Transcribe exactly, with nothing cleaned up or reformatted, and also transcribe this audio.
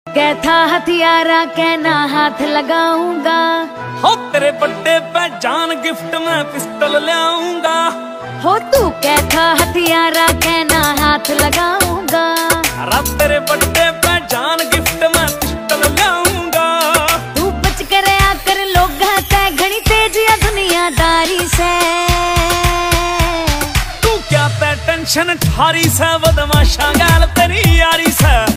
कैथा हथियारा कहना हाथ लगाऊंगा। हो तेरे बर्थडे पे जान गिफ्ट में पिस्टल लाऊंगा। हो तू कैथा हथियारा कहना हाथ लगाऊंगा। रब तेरे बर्थडे पे जान गिफ्ट में पिस्टल लाऊंगा। तू बच कर आकर लोग तय घनी तेज या दुनियादारी से। तू क्या पे टेंशन ठारी से बदमाशा गाल तेरी यारी से।